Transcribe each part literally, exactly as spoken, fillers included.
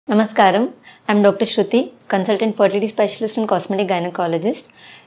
Namaskaram. I'm Doctor Shruti, consultant fertility specialist and cosmetic gynecologist.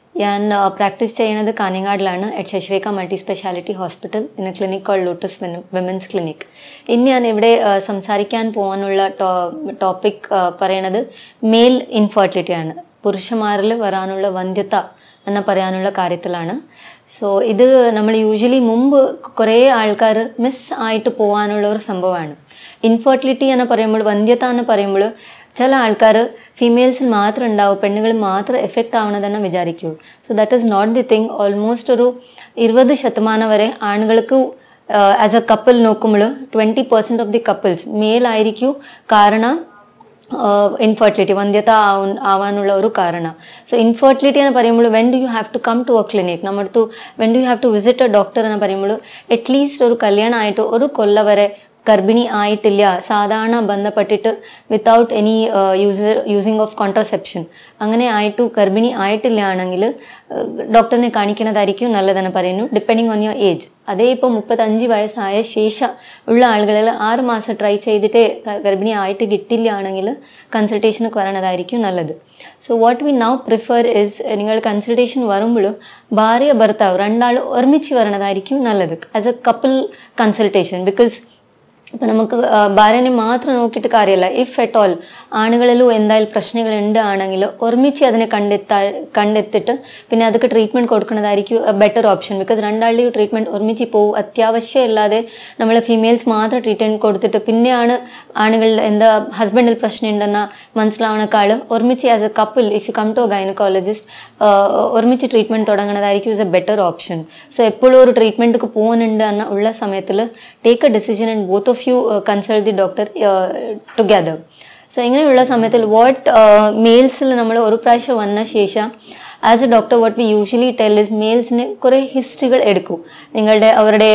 I uh, practice in Kaningad at Shashreka Multi Speciality Hospital in a clinic called Lotus Women's Clinic. In I have samsarikan povanulla topic parayanathu male infertility aanu. Purushamaril varanulla vandyata enna parayanulla karyathilana. So ഇത് നമ്മൾ usually മുമ്പ് കുറേ ആൾക്കാർ miss ആയിട്ട് പോകാനുള്ള ഒരു സംഭവമാണ്. Infertility എന്ന് പറയുമ്പോൾ വന്ധ്യത എന്ന് പറയുമ്പോൾ ചില ആൾക്കാർ ഫീമെയിൽസിൽ മാത്രം ഉണ്ടാവും, പെണ്ണുകൾ മാത്രം എഫക്റ്റ് ആവണമെന്ന് വിചാരിക്കൂ. So that is not the thing. Almost ഒരു ഇരുപത് ശതമാനം വരെ ആണുങ്ങൾക്ക് ആസ് എ കപ്പിൾ നോക്കുമ്പോൾ twenty percent of the couples male ആയിരിക്കും കാരണം ഇൻഫെർട്ടിലിറ്റി വന്ധ്യത ആവാനുള്ള ഒരു കാരണം. സോ ഇൻഫെർട്ടിലിറ്റി എന്ന് പറയുമ്പോൾ when do you have to come to a clinic, നമ്മുടെ when do you have to visit a doctor എന്ന് പറയുമ്പോൾ അറ്റ്ലീസ്റ്റ് ഒരു കല്യാണം ആയിട്ട് ഒരു കൊല്ലം വരെ ഗർഭിണി ആയിട്ടില്ല, സാധാരണ ബന്ധപ്പെട്ടിട്ട് without any user using of contraception അങ്ങനെ ആയിട്ട് ഗർഭിണി ആയിട്ടില്ല ആണെങ്കിൽ ഡോക്ടറിനെ കാണിക്കുന്നതായിരിക്കും നല്ലതെന്ന് പറയുന്നു, ഡിപ്പെൻഡിങ് ഓൺ യുവർ ഏജ്. അതേ ഇപ്പോൾ മുപ്പത്തഞ്ച് വയസ്സായ ശേഷം ഉള്ള ആളുകളിൽ ആറ് മാസം ട്രൈ ചെയ്തിട്ട് ഗർഭിണി ആയിട്ട് കിട്ടില്ല ആണെങ്കിൽ കൺസൾട്ടേഷനൊക്കെ വരണതായിരിക്കും നല്ലത്. So what we now prefer is നിങ്ങൾ കൺസൾട്ടേഷൻ വരുമ്പോൾ ഭാര്യ ഭർത്താവ് രണ്ടാൾ ഒരുമിച്ച് വരണതായിരിക്കും നല്ലത് as a couple consultation. Because ഇപ്പം നമുക്ക് ഭാര്യനെ മാത്രം നോക്കിയിട്ട് കാര്യമില്ല. ഇഫ് അറ്റ് ഓൾ ആണുകളിലും എന്തായാലും പ്രശ്നങ്ങൾ ഉണ്ട് ആണെങ്കിൽ ഒരുമിച്ച് അതിനെ കണ്ടെത്താ കണ്ടെത്തിയിട്ട് പിന്നെ അതൊക്കെ ട്രീറ്റ്മെൻറ്റ് കൊടുക്കുന്നതായിരിക്കും ബെറ്റർ ഓപ്ഷൻ. ബിക്കോസ് രണ്ടാളുടെയും ട്രീറ്റ്മെൻറ്റ് ഒരുമിച്ച് പോകും. അത്യാവശ്യമില്ലാതെ നമ്മൾ ഫീമെയിൽസ് മാത്രം ട്രീറ്റ്മെൻറ്റ് കൊടുത്തിട്ട് പിന്നെയാണ് ആണുകളിൽ എന്താ ഹസ്ബൻഡിൽ പ്രശ്നം ഉണ്ടെന്ന മനസ്സിലാവണക്കാൾ ഒരുമിച്ച് as a couple if you come to a gynaecologist ഒരുമിച്ച് ട്രീറ്റ്മെൻറ്റ് തുടങ്ങുന്നതായിരിക്കും is a better option. So എപ്പോഴും ഒരു ട്രീറ്റ്മെൻറ്റ് പോകുന്നുണ്ട് എന്ന ഉള്ള സമയത്തിൽ take a decision and both of you uh, consult the doctor uh, together. So ഇങ്ങനെയുള്ള സമയത്തിൽ വാട്ട് മെയിൽസിൽ നമ്മൾ ഒരു പ്രാവശ്യം വന്ന ശേഷം as a doctor what we usually tell is മെയിൽസിന് കുറേ ഹിസ്റ്ററികൾ എടുക്കും. നിങ്ങളുടെ അവരുടെ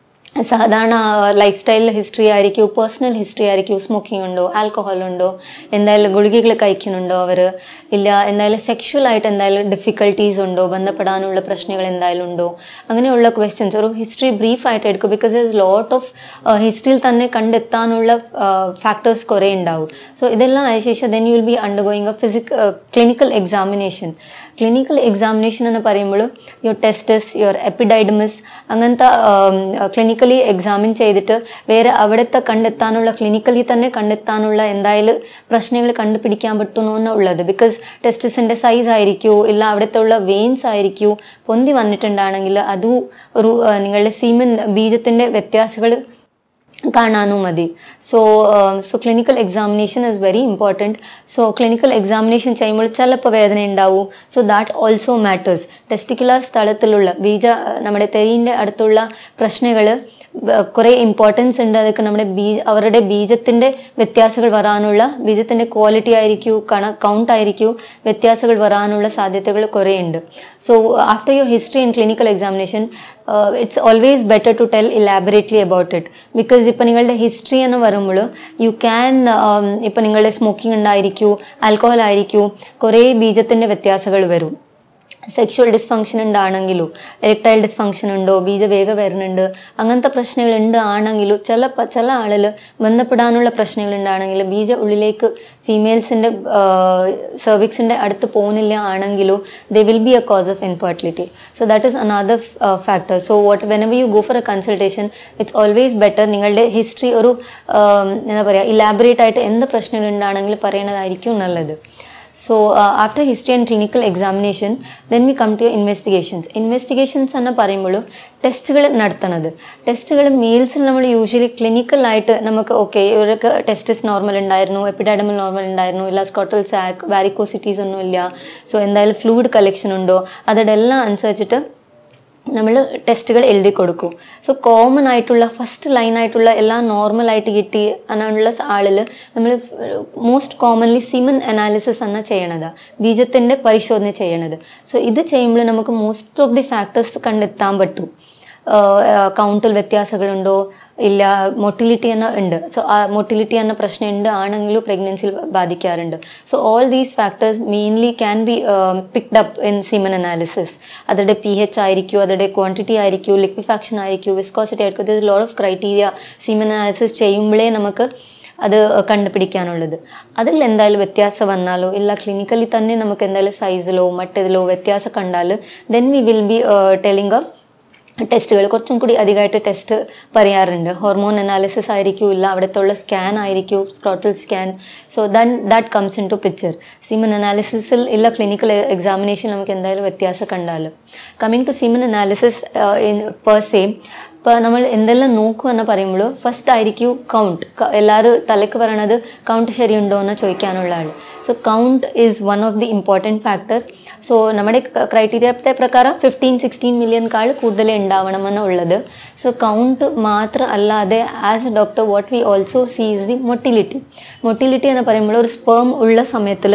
സാധാരണ ലൈഫ് സ്റ്റൈൽ ഹിസ്റ്ററി ആയിരിക്കും, പേഴ്സണൽ ഹിസ്റ്ററി ആയിരിക്കും, സ്മോക്കിംഗ് ഉണ്ടോ, ആൽക്കഹോൾ ഉണ്ടോ, എന്തായാലും ഗുളികകൾ കഴിക്കുന്നുണ്ടോ അവർ, ഇല്ല എന്തായാലും സെക്ഷുവലായിട്ട് എന്തായാലും ഡിഫിക്കൽട്ടീസ് ഉണ്ടോ, ബന്ധപ്പെടാനുള്ള പ്രശ്നങ്ങൾ എന്തായാലും ഉണ്ടോ, അങ്ങനെയുള്ള ക്വസ്റ്റ്യൻസ് ഒരു ഹിസ്റ്ററി ബ്രീഫായിട്ട് എടുക്കും. ബിക്കോസ് ഇസ് ലോട്ട് ഓഫ് ഹിസ്റ്ററിയിൽ തന്നെ കണ്ടെത്താനുള്ള ഫാക്ടേഴ്സ് കുറേ ഉണ്ടാവും. സോ ഇതെല്ലാം ആയ ശേഷം then you will be undergoing a physic clinical examination. Clinical examination എന്ന് പറയുമ്പോൾ യുവർ ടെസ്റ്റസ്, യുവർ എപ്പിഡൈഡമിസ് അങ്ങനത്തെ ക്ലിനിക്കലി എക്സാമിൻ ചെയ്തിട്ട് വേറെ അവിടുത്തെ കണ്ടെത്താനുള്ള ക്ലിനിക്കലി തന്നെ കണ്ടെത്താനുള്ള എന്തായാലും പ്രശ്നങ്ങൾ കണ്ടുപിടിക്കാൻ പറ്റുന്നു എന്നുള്ളത്. ബിക്കോസ് ടെസ്റ്റസിൻ്റെ സൈസ് ആയിരിക്കൂ, ഇല്ല അവിടുത്തെ ഉള്ള വെയിൻസ് ആയിരിക്കൂ പൊന്തി വന്നിട്ടുണ്ടാണെങ്കിൽ അതും ഒരു നിങ്ങളുടെ സീമൻ ബീജത്തിൻ്റെ വ്യത്യാസങ്ങൾ കാണാനും മതി. So so clinical examination is very important. So clinical examination ചെയ്യുമ്പോൾ ചിലപ്പോൾ വേദന ഉണ്ടാവും. So that also matters. Testicular സ്ഥലത്തിലുള്ള ബീജ നമ്മുടെ തെരീൻ്റെ അടുത്തുള്ള പ്രശ്നങ്ങൾ കുറേ ഇമ്പോർട്ടൻസ് ഉണ്ട്. അതൊക്കെ നമ്മുടെ ബീ അവരുടെ ബീജത്തിൻ്റെ വ്യത്യാസങ്ങൾ വരാനുള്ള, ബീജത്തിൻ്റെ ക്വാളിറ്റി ആയിരിക്കും, കണ കൗണ്ട് ആയിരിക്കും വ്യത്യാസങ്ങൾ വരാനുള്ള സാധ്യതകൾ കുറേ ഉണ്ട്. So after your history and clinical examination it's always better to tell elaborately about it. Because ഇപ്പം നിങ്ങളുടെ ഹിസ്റ്ററി എന്ന് വരുമ്പോൾ യു ക്യാൻ ഇപ്പം നിങ്ങളുടെ സ്മോക്കിംഗ് ഉണ്ടായിരിക്കൂ, ആൽക്കഹോൾ ആയിരിക്കൂ, കുറേ ബീജത്തിൻ്റെ വ്യത്യാസങ്ങൾ വരും. സെക്ഷുവൽ ഡിസ്ഫങ്ഷൻ ഉണ്ടാണെങ്കിലും, എലക്ടൈൽ ഡിസ്ഫങ്ഷൻ ഉണ്ടോ, ബീജ വേഗം വരുന്നുണ്ട്, അങ്ങനത്തെ പ്രശ്നങ്ങൾ ഉണ്ട് ആണെങ്കിലും ചില ചില ആളിൽ ബന്ധപ്പെടാനുള്ള പ്രശ്നങ്ങൾ ഉണ്ടാണെങ്കിലും ബീജ ഉള്ളിലേക്ക് ഫീമെയിൽസിൻ്റെ സെർവിക്സിൻ്റെ അടുത്ത് പോകുന്നില്ല ആണെങ്കിലും they will be a cause of infertility. So that is another factor. So what whenever you go for a consultation it's always better നിങ്ങളുടെ ഹിസ്റ്ററി ഒരു എന്താ പറയുക ഇലാബറേറ്റ് ആയിട്ട് എന്ത് പ്രശ്നങ്ങൾ ഉണ്ടാണെങ്കിൽ പറയുന്നതായിരിക്കും നല്ലത്. So uh, after history and clinical examination then we come to your investigations. Investigations എന്ന് പറയുമ്പോൾ ടെസ്റ്റുകൾ നടത്തണത്. ടെസ്റ്റുകൾ മെയിൽസിൽ നമ്മൾ യൂഷ്വലി ക്ലിനിക്കലായിട്ട് നമുക്ക് ഓക്കെ ഇവർക്ക് ടെസ്റ്റസ് നോർമൽ ഉണ്ടായിരുന്നു, എപ്പിഡൈഡമൽ നോർമൽ ഉണ്ടായിരുന്നു, ഇല്ല സ്കോട്ടൽ സാക്ക് വാരിക്കോസിറ്റീസ് ഒന്നും ഇല്ല, സോ എന്തായാലും ഫ്ലൂയിഡ് കളക്ഷൻ ഉണ്ടോ, അതിൻ്റെ എല്ലാം അനുസരിച്ചിട്ട് നമ്മൾ ടെസ്റ്റുകൾ എഴുതി കൊടുക്കും. സോ കോമൺ ആയിട്ടുള്ള ഫസ്റ്റ് ലൈനായിട്ടുള്ള എല്ലാം നോർമലായിട്ട് കിട്ടി എന്നുള്ള ആളിൽ നമ്മൾ മോസ്റ്റ് കോമൺലി സിമൻ അനാലിസിസ് ആണ് ചെയ്യണത്, ബീജത്തിൻ്റെ പരിശോധന ചെയ്യണത്. സോ ഇത് ചെയ്യുമ്പോൾ നമുക്ക് മോസ്റ്റ് ഓഫ് ദി ഫാക്ടേഴ്സ് കണ്ടെത്താൻ പറ്റും. കൗണ്ടിൽ വ്യത്യാസങ്ങളുണ്ടോ, ഇല്ല മൊട്ടിലിറ്റി എന്ന ഉണ്ട്. സോ ആ മൊട്ടിലിറ്റി എന്ന പ്രശ്നം ഉണ്ട് ആണെങ്കിലും പ്രഗ്നൻസിയിൽ ബാധിക്കാറുണ്ട്. So all these factors mainly can be picked up in semen analysis. അതിൻ്റെ പി എച്ച് ആയിരിക്കും, അതിൻ്റെ ക്വാണ്ടിറ്റി ആയിരിക്കും, ലിക്വിഫാക്ഷൻ ആയിരിക്കും, വിസ്കോസിറ്റി ആയിരിക്കും. This lot of criteria semen analysis ചെയ്യുമ്പോഴേ നമുക്ക് അത് കണ്ടുപിടിക്കാനുള്ളത്. അതിൽ എന്തായാലും വ്യത്യാസം വന്നാലോ ഇല്ല ക്ലിനിക്കലി തന്നെ നമുക്ക് എന്തായാലും സൈസിലോ മറ്റേതിലോ വ്യത്യാസം കണ്ടാൽ then we will be telling a ടെസ്റ്റുകൾ കുറച്ചും കൂടി അധികമായിട്ട് ടെസ്റ്റ് പറയാറുണ്ട്. ഹോർമോൺ അനാലിസിസ് ആയിരിക്കും, ഇല്ല അവിടുത്തെ സ്കാൻ ആയിരിക്കും, scrotal scan. So then that comes in to picture. Semen അനാലിസിസിൽ ഇല്ല ക്ലിനിക്കൽ എക്സാമിനേഷൻ നമുക്ക് എന്തായാലും വ്യത്യാസം കണ്ടാൽ. Coming to semen analysis in per same, ഇപ്പോൾ നമ്മൾ എന്തെല്ലാം നോക്കുക എന്ന് പറയുമ്പോൾ ഫസ്റ്റ് ആയിരിക്കും കൗണ്ട്. എല്ലാവരും തലയ്ക്ക് പറയണത് കൗണ്ട് ശരിയുണ്ടോ എന്ന് ചോദിക്കാനുള്ള ആൾ. So count is one of the important factor. So നമ്മുടെ ക്രൈറ്റീരിയത്തെ പ്രകാരം ഫിഫ്റ്റീൻ സിക്സ്റ്റീൻ മില്യൺകാൾ കൂടുതൽ ഉണ്ടാവണമെന്നുള്ളത്. സോ കൗണ്ട് മാത്രം അല്ലാതെ as a doctor what we also see is the motility. Motility എന്ന് പറയുമ്പോൾ ഒരു സ്പേം ഉള്ള സമയത്തിൽ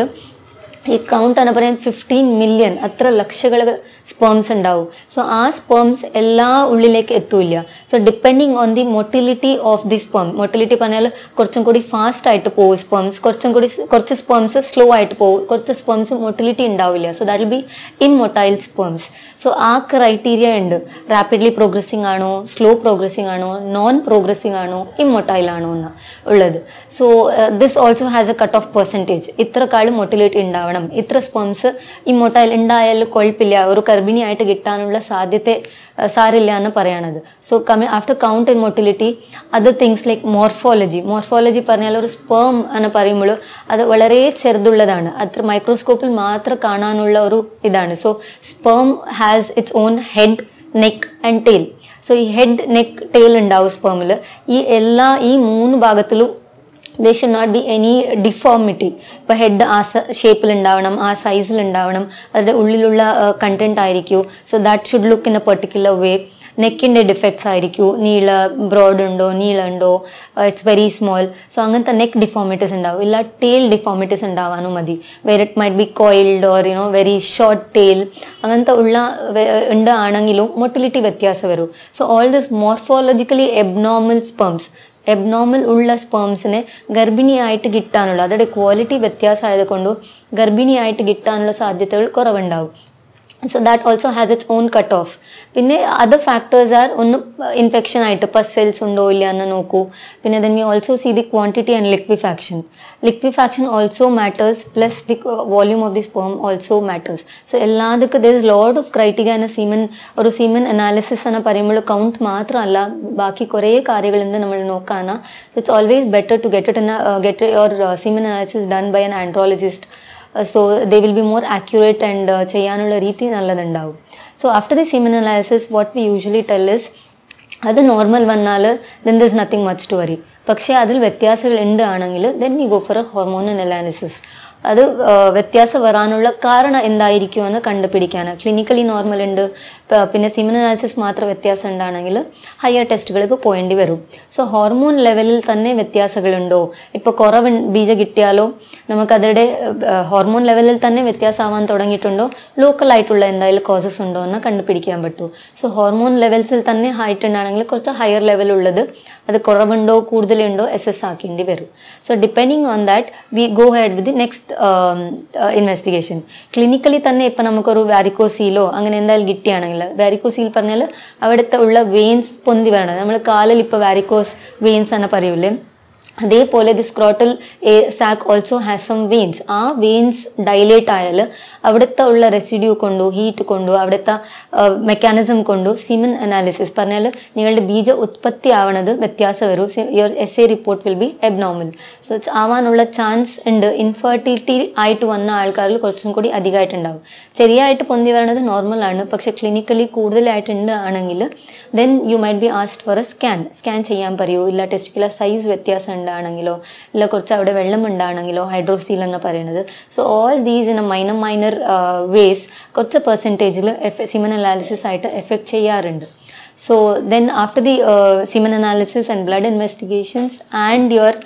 ഈ കൗണ്ട് എന്ന് പറയുന്നത് ഫിഫ്റ്റീൻ മില്യൺ അത്ര ലക്ഷങ്ങൾ സ്പേംസ് ഉണ്ടാവും. സോ ആ സ്പേംസ് എല്ലാ ഉള്ളിലേക്ക് എത്തൂല്ല. So depending on the motility of the sperm, motility പറഞ്ഞാൽ കുറച്ചും കൂടി ഫാസ്റ്റ് ആയിട്ട് പോകും സ്പേംസ്, കുറച്ചും കൂടി കുറച്ച് സ്പേംസ് സ്ലോ ആയിട്ട് പോകും, കുറച്ച് സ്പേംസ് മൊട്ടിലിറ്റി ഉണ്ടാവില്ല. So that will be immotile sperms. So ആ ക്രൈറ്റീരിയ ഉണ്ട്. റാപ്പിഡ്ലി പ്രോഗ്രസിങ് ആണോ, സ്ലോ പ്രോഗ്രസിങ് ആണോ, നോൺ പ്രോഗ്രസിങ് ആണോ, ഇമ്മൊട്ടൈൽ ആണോ എന്ന് ഉള്ളത്. So this also has a cut off percentage. ഇത്ര കാലം മൊട്ടിലിറ്റി ഉണ്ടാവണം, ഇത്ര സ്പേംസ് ഇമ്മൊട്ടൈൽ ഉണ്ടായാലും കുഴപ്പമില്ല, ഒരു ഗർഭിണിയായിട്ട് കിട്ടാനുള്ള സാധ്യത സാരില്ല എന്ന് പറയണത്. So coming after count and motility other things like morphology. Morphology പറഞ്ഞാൽ ഒരു സ്പേം എന്ന് പറയുമ്പോൾ അത് വളരെ ചെറുതുള്ളതാണ്, അത്ര മൈക്രോസ്കോപ്പിൽ മാത്രം കാണാനുള്ള ഒരു ഇതാണ്. So sperm has its own head, neck and tail. So ഈ ഹെഡ്, നെക്ക്, ടെയിൽ ഉണ്ടാവും സ്പേമിൽ. ഈ എല്ലാ ഈ മൂന്ന് ഭാഗത്തിലും there should not be any deformity. ഇപ്പോൾ ഹെഡ് ആ ഷേപ്പിൽ ഉണ്ടാവണം, ആ സൈസിൽ ഉണ്ടാവണം, അതിൻ്റെ ഉള്ളിലുള്ള കണ്ടന്റ് ആയിരിക്കും. So that should look in a particular way. നെക്കിൻ്റെ ഡിഫക്ട്സ് ആയിരിക്കും, നീള ബ്രോഡ് ഉണ്ടോ, നീളുണ്ടോ, ഇറ്റ്സ് വെരി സ്മോൾ. സോ അങ്ങനത്തെ നെക്ക് ഡിഫോമിറ്റീസ് ഉണ്ടാവും. ഇല്ല ടെയിൽ ഡിഫോമിറ്റീസ് ഉണ്ടാവാനും മതി. Where it might be coiled or you know very short tail അങ്ങനത്തെ ഉള്ള ഉണ്ട് ആണെങ്കിലും മൊട്ടിലിറ്റി വ്യത്യാസം വരും. So all this morphologically abnormal sperms, abnormal ഉള്ള സ്പേംസിനെ ഗർഭിണിയായിട്ട് കിട്ടാനുള്ള അതിൻ്റെ ക്വാളിറ്റി വ്യത്യാസമായത് കൊണ്ടും ഗർഭിണിയായിട്ട് കിട്ടാനുള്ള സാധ്യതകൾ കുറവുണ്ടാവും. So that also has its own cut off. പിന്നെ അതർ ഫാക്ടേഴ്സ് ആർ ഒന്ന് ഇൻഫെക്ഷൻ ആയിട്ട് പസ് സെൽസ് ഉണ്ടോ ഇല്ല എന്ന് നോക്കൂ. പിന്നെ then we also see the quantity and liquefaction. Liquefaction also matters, plus the volume of the sperm also matters. So എല്ലാവർക്കും there is lot of criteria ആണ് semen. ഒരു സീമൻ അനാലിസിസ് എന്ന് പറയുമ്പോൾ കൗണ്ട് മാത്രമല്ല, ബാക്കി കുറേ കാര്യങ്ങളുണ്ട് നമ്മൾ നോക്കാനാ. So it's always better to get it in get your semen analysis done by an andrologist. So they will be more accurate and ചെയ്യാനുള്ള രീതി നല്ലതുണ്ടാവും. So after the semen analysis what we usually tell is അത് normal വന്നാൽ then there is nothing much to worry. പക്ഷേ അതിൽ വ്യത്യാസങ്ങൾ ഉണ്ട് ആണെങ്കിൽ then we go for a hormonal analysis. അത് വ്യത്യാസം വരാനുള്ള കാരണം എന്തായിരിക്കുമെന്ന് കണ്ടുപിടിക്കാൻ ക്ലിനിക്കലി നോർമൽ ഉണ്ട്, പിന്നെ സീമൻ അനാലിസിസ് മാത്രം വ്യത്യാസം ഉണ്ടാണെങ്കിൽ ഹയർ ടെസ്റ്റുകൾക്ക് പോകേണ്ടി വരും. സോ ഹോർമോൺ ലെവലിൽ തന്നെ വ്യത്യാസങ്ങളുണ്ടോ, ഇപ്പോൾ കുറവ് ബീജം കിട്ടിയാലോ നമുക്കതിൻ്റെ ഹോർമോൺ ലെവലിൽ തന്നെ വ്യത്യാസമാവാൻ തുടങ്ങിയിട്ടുണ്ടോ, ലോക്കലായിട്ടുള്ള എന്തായാലും കോസസ് ഉണ്ടോ എന്ന് കണ്ടുപിടിക്കാൻ പറ്റും. സോ ഹോർമോൺ ലെവൽസിൽ തന്നെ ഹൈറ്റ് ഉണ്ടാണെങ്കിൽ കുറച്ച് ഹയർ ലെവലുള്ളത് അത് കുറവുണ്ടോ കൂടുതലുണ്ടോ എസസ് ആക്കേണ്ടി വരും. So depending on that we go head with the next investigation. Clinically തന്നെ ഇപ്പം നമുക്കൊരു വാരിക്കോസീലോ അങ്ങനെ എന്തായാലും കിട്ടിയാണെങ്കിൽ, വാരിക്കോസീൽ പറഞ്ഞാൽ അവിടുത്തെ ഉള്ള വെയിൻസ് പൊന്തി വരണം. നമ്മൾ കാലിൽ ഇപ്പോൾ വാരിക്കോസ് വെയിൻസ് എന്ന് പറയൂലേ, അതേപോലെ the scrotal sac also has some veins. ആ വെയിൻസ് ഡൈലേറ്റ് ആയാൽ അവിടുത്തെ ഉള്ള റെസിഡ്യൂ കൊണ്ടോ ഹീറ്റ് കൊണ്ടോ അവിടുത്തെ മെക്കാനിസം കൊണ്ടോ സീമൻ അനാലിസിസ് പറഞ്ഞാൽ നിങ്ങളുടെ ബീജ ഉത്പത്തി ആവണത് വ്യത്യാസം വരും. Your S A report will be abnormal. So ആവാനുള്ള ചാൻസ് ഉണ്ട്. ഇൻഫെർട്ടിലിറ്റി ആയിട്ട് വന്ന ആൾക്കാരിൽ കുറച്ചും കൂടി അധികമായിട്ടുണ്ടാവും. ചെറിയായിട്ട് പൊന്തി വരണത് നോർമലാണ്, പക്ഷെ ക്ലിനിക്കലി കൂടുതലായിട്ടുണ്ട് ആണെങ്കിൽ then you might be asked for a scan. Scan ചെയ്യാൻ പറയൂ. ഇല്ല ടെസ്റ്റിക്കുലർ സൈസ് വ്യത്യാസം ഉണ്ടാണെങ്കിലോ ഇല്ല കുറച്ച് അവിടെ വെള്ളം ഉണ്ടാണെങ്കിലോ ഹൈഡ്രോസീൽ എന്ന് പറയുന്നത്. So all these in a minor minor ways കുറച്ച് പെർസെൻറ്റേജിൽ എഫ് സീമൻ അനാലിസിസ് ആയിട്ട് എഫക്ട് ചെയ്യാറുണ്ട്. So then after the semen analysis and blood investigations and your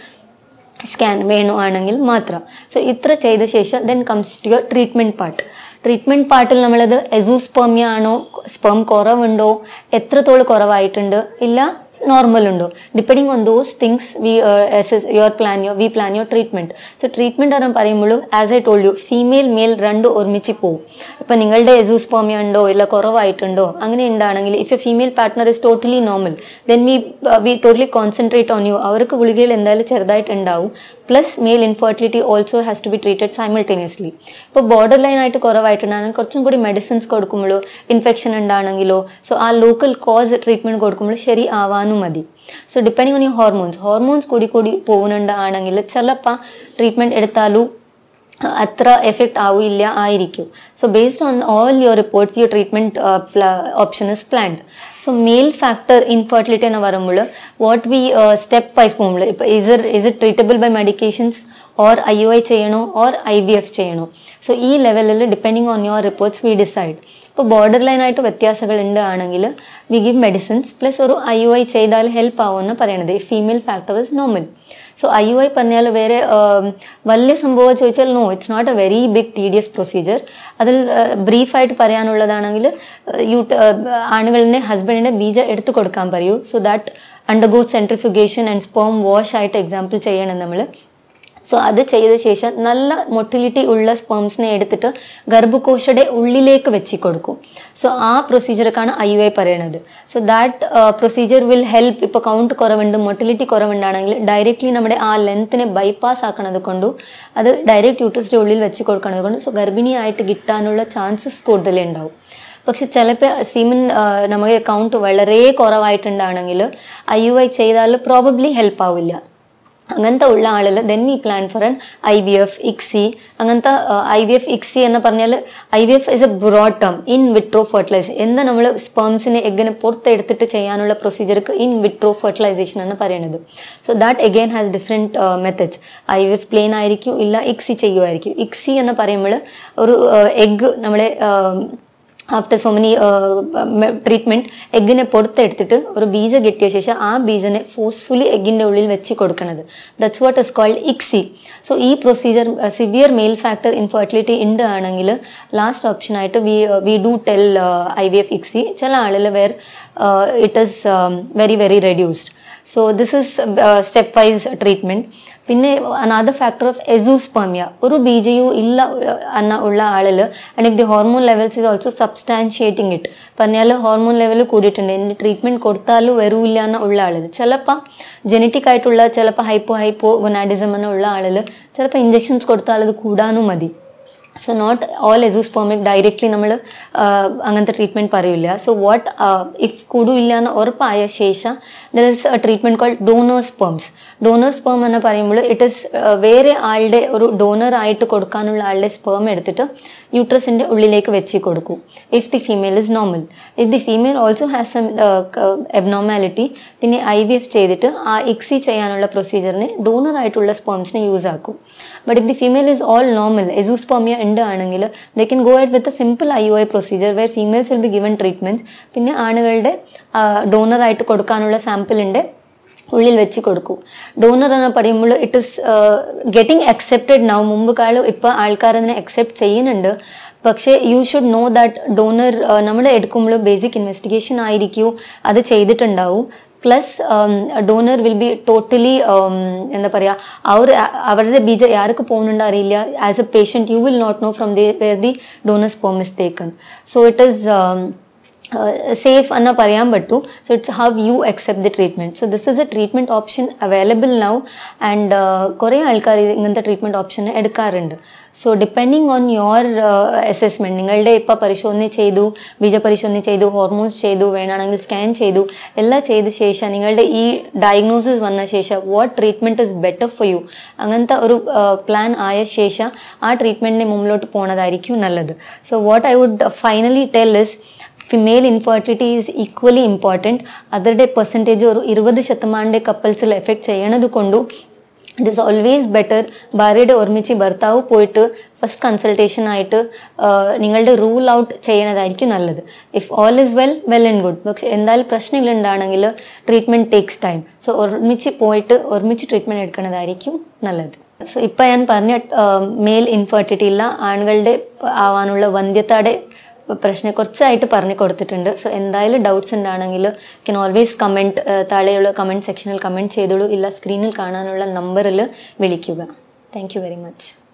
scan വേണമാണെങ്കിൽ മാത്രം. സോ ഇത്ര ചെയ്ത ശേഷം then comes to your treatment part. Treatment പാർട്ടിൽ നമ്മളത് എസൂസ്പെർമിയ ആണോ, സ്പെം കുറവുണ്ടോ, എത്രത്തോളം കുറവായിട്ടുണ്ട്, ഇല്ല normal undo. Depending on those things, we uh, assess your plan, your we plan your treatment. So treatment aram parayumbolu, as I told you, female male rendu ormichi po. Ipo ningalde azoospermia undo illa koravaayittundo angane undanengil, if a female partner is totally normal, then we uh, we totally concentrate on you. Avarku guligil endayil cherudaayittu undavu. Plus male infertility also has to be treated simultaneously. Ipo borderline aayittu koravaayittundanen korchum kudi medicines kodukumbolu infection undanengilo, so aa local cause treatment kodukumbolu sheri avanu madi. So depending on your hormones, hormones kodi kodi povununda aanengil chalappa treatment eduthalu atra effect avu illa aayirikku. So based on all your reports, your treatment uh, option is planned. So male factor infertility na varumbolu, what we uh, step wise pomulu, is it is it treatable by medications or I U I cheyano or I V F cheyano. So ee level depending on your reports we decide. ഇപ്പോൾ border ആയിട്ട് വ്യത്യാസങ്ങൾ ഉണ്ട് ആണെങ്കിൽ we give medicines plus ഒരു I U I ചെയ്താൽ help ആവുമെന്ന് പറയണത്. Female factor is normal. So I U I പറഞ്ഞാൽ വേറെ വലിയ സംഭവം ചോദിച്ചാൽ no, it's not a very big tedious procedure. അതിൽ ബ്രീഫായിട്ട് പറയാനുള്ളതാണെങ്കിൽ യു ആണുകളിനെ ഹസ്ബൻഡിൻ്റെ ബീജ എടുത്തു കൊടുക്കാൻ പറയൂ. So that undergo centrifugation and sperm wash ആയിട്ട് എക്സാമ്പിൾ ചെയ്യണം നമ്മൾ. സോ അത് ചെയ്ത ശേഷം നല്ല മൊട്ടിലിറ്റി ഉള്ള സ്പേംസിനെ എടുത്തിട്ട് ഗർഭകോശയുടെ ഉള്ളിലേക്ക് വെച്ച് കൊടുക്കും. സോ ആ പ്രൊസീജിയർക്കാണ് ഐ യു ഐ പറയണത്. So that procedure will help. ഇപ്പോൾ കൗണ്ട് കുറവുണ്ട്, മൊട്ടിലിറ്റി കുറവുണ്ടാണെങ്കിൽ ഡയറക്റ്റ്ലി നമ്മുടെ ആ ലെങ്ത്തിനെ ബൈപ്പാസ് ആക്കണത് കൊണ്ടും അത് ഡയറക്റ്റ് യൂട്രസിൻ്റെ ഉള്ളിൽ വെച്ച് കൊടുക്കണത് കൊണ്ടും സോ ഗർഭിണിയായിട്ട് കിട്ടാനുള്ള ചാൻസസ് കൂടുതലുണ്ടാവും. പക്ഷെ ചിലപ്പോൾ സീമൻ നമുക്ക് കൗണ്ട് വളരെ കുറവായിട്ടുണ്ടാണെങ്കിൽ ഐ യു ഐ ചെയ്താൽ പ്രോബബ്ലി ഹെൽപ്പ് ആവില്ല. അങ്ങനത്തെ ഉള്ള ആളിൽ then we plan for an I V F ICSI. അങ്ങനത്തെ ഐ വി എഫ് ഇക്സി എന്ന് പറഞ്ഞാൽ I V F is a broad term, in vitro fertilise. എന്താ നമ്മൾ സ്പേംസിനെ എങ്ങനെ പുറത്തെടുത്തിട്ട് ചെയ്യാനുള്ള പ്രൊസീജിയർക്ക് ഇൻ വിട്രോ ഫെർട്ടിലൈസേഷൻ എന്ന് പറയുന്നത്. So that again has different methods. I V F plain ആയിരിക്കും, ഇല്ല ഇക്സി ചെയ്യുമായിരിക്കും. ഇക്സി എന്ന് പറയുമ്പോൾ ഒരു എഗ്ഗ് നമ്മളെ ആഫ്റ്റർ സോ മെനി ട്രീറ്റ്മെൻറ്റ് എഗ്ഗിനെ പുറത്തെടുത്തിട്ട് ഒരു ബീജ കിട്ടിയ ശേഷം ആ ബീജനെ ഫോഴ്സ്ഫുള്ളി എഗ്ഗിൻ്റെ ഉള്ളിൽ വെച്ച് കൊടുക്കുന്നത്. That's what is called ICSI. So ഈ procedure severe male factor infertility ഉണ്ട് ആണെങ്കിൽ ലാസ്റ്റ് ഓപ്ഷനായിട്ട് we we do tell I V F ICSI. ചില ആളിൽ where it is very very reduced. So this is step wise treatment. പിന്നെ another factor of azoospermia, ഒരു ബീജയും ഇല്ല എന്ന ഉള്ള ആളിൽ and if the hormone levels is also substantiating it. പറഞ്ഞാൽ ഹോർമോൺ ലെവൽ കൂടിയിട്ടുണ്ട്, എൻ്റെ ട്രീറ്റ്മെൻറ്റ് കൊടുത്താലും വരൂല്ല എന്ന ഉള്ള ആളിൽ, ചിലപ്പോൾ ജനറ്റിക് ആയിട്ടുള്ള ചിലപ്പോൾ ഹൈപ്പോ ഹൈപ്പോ ഗൊനാഡിസം എന്നുള്ള ആളിൽ ചിലപ്പോൾ ഇഞ്ചെക്ഷൻസ് കൊടുത്താൽ അത് കൂടാനും മതി. So not all azoospermic directly നമ്മൾ അങ്ങനത്തെ ട്രീറ്റ്മെൻറ്റ് പറയില്ല. സോ വാട്ട് ഇഫ് കൂടില്ല എന്ന് ഉറപ്പായ ശേഷം there is a treatment called donor sperms. Donor sperm എന്ന് പറയുമ്പോൾ ഇറ്റ് ഇസ് വേറെ ആളുടെ ഒരു ഡോണർ ആയിട്ട് കൊടുക്കാനുള്ള ആളുടെ സ്പേം എടുത്തിട്ട് യൂട്രസിൻ്റെ ഉള്ളിലേക്ക് വെച്ച് കൊടുക്കും if the female is normal. If the female also has some abnormality പിന്നെ ഐ വി എഫ് ചെയ്തിട്ട് ആ ഇക്സി ചെയ്യാനുള്ള പ്രൊസീജിയറിന് ഡോണർ ആയിട്ടുള്ള സ്പേംസിനെ യൂസ് ആക്കും. But if the female is all normal, azoospermia ഉണ്ട് ആണെങ്കിൽ they can go at with a simple I U I procedure where females will be given treatments. പിന്നെ ആണുകളുടെ ഡോണർ ആയിട്ട് കൊടുക്കാനുള്ള സാമ്പിളിൻ്റെ ഉള്ളിൽ വെച്ച് കൊടുക്കും. ഡോണർ എന്ന് പറയുമ്പോൾ it is getting accepted now. മുമ്പ് കാലം ഇപ്പോൾ ആൾക്കാർ അതിനെ അക്സെപ്റ്റ് ചെയ്യുന്നുണ്ട്. പക്ഷേ you should know that donor നമ്മൾ എടുക്കുമ്പോൾ ബേസിക് ഇൻവെസ്റ്റിഗേഷൻ ആയിരിക്കും അത് ചെയ്തിട്ടുണ്ടാവും. Plus donor will be totally എന്താ പറയുക, അവർ അവരുടെ ബീജ ആർക്ക് പോകുന്നുണ്ടോ അറിയില്ല. As a patient you will not know from the where the donor sperm is taken. So it is safe എന്ന് പറയാൻ പറ്റൂ. So it's how you accept the treatment. So this is a treatment option available now and കുറേ ആൾക്കാർ ഇങ്ങനത്തെ treatment option എടുക്കാറുണ്ട്. So depending on your assessment, നിങ്ങളുടെ ഇപ്പോൾ പരിശോധന ചെയ്തു, ബീജപരിശോധന ചെയ്തു, ഹോർമോൺസ് ചെയ്തു, വേണമെങ്കിൽ സ്കാൻ ചെയ്തു, എല്ലാം ചെയ്ത ശേഷം നിങ്ങളുടെ ഈ ഡയഗ്നോസിസ് വന്ന ശേഷം what treatment is better for you അങ്ങനത്തെ ഒരു പ്ലാൻ ആയ ശേഷം ആ ട്രീറ്റ്മെൻറ്റിനെ മുമ്പിലോട്ട് പോകുന്നതായിരിക്കും നല്ലത്. So what I would finally tell is female infertility is equally important. അവരുടെ പെർസെൻറ്റേജ് ഒരു ഇരുപത് ശതമാനത്തെ കപ്പിൾസിൽ എഫക്റ്റ് ചെയ്യണത് കൊണ്ടു ഇറ്റ് ഈസ് ഓൾവേസ് ബെറ്റർ ഭാര്യയുടെ ഒരുമിച്ച് ഭർത്താവ് പോയിട്ട് ഫസ്റ്റ് കൺസൾട്ടേഷൻ ആയിട്ട് നിങ്ങളുടെ റൂൾ ഔട്ട് ചെയ്യണതായിരിക്കും നല്ലത്. If all is well well and good. പക്ഷെ എന്തായാലും പ്രശ്നങ്ങളുണ്ടാണെങ്കിൽ ട്രീറ്റ്മെൻറ്റ് ടേക്സ് ടൈം. സോ ഒരുമിച്ച് പോയിട്ട് ഒരുമിച്ച് ട്രീറ്റ്മെൻറ്റ് എടുക്കുന്നതായിരിക്കും നല്ലത്. സോ ഇപ്പം ഞാൻ പറഞ്ഞ മെയിൽ ഇൻഫെർട്ടിലിറ്റി ഇല്ല ആണുങ്ങളുടെ ആവാനുള്ള വന്ധ്യതയുടെ പ്രശ്നം കുറച്ചായിട്ട് പറഞ്ഞു കൊടുത്തിട്ടുണ്ട്. സോ എന്തായാലും ഡൗട്ട്സ് ഉണ്ടാണെങ്കിൽ കെൻ ഓൾവേസ് കമൻറ്റ്, താഴെയുള്ള കമൻറ്റ് സെക്ഷനിൽ കമൻറ്റ് ചെയ്തോളൂ, ഇല്ല സ്ക്രീനിൽ കാണാനുള്ള നമ്പറിൽ വിളിക്കുക. Thank you very much.